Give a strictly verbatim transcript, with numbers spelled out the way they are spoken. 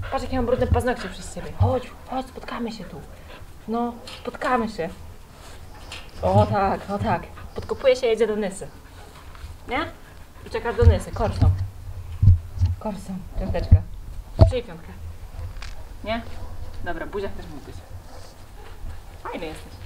Patrz, jakie mam brudne paznokcie przez ciebie. Chodź, chodź, spotkamy się tu. No, spotkamy się. O tak, o tak. Podkopuje się, jedzie do Nysy. Nie? Uciekasz do Nysy, korsą. Korsą, piąteczka. Przyjmij piątkę. Nie? Dobra, buziak też mógł być. Fajny jesteś.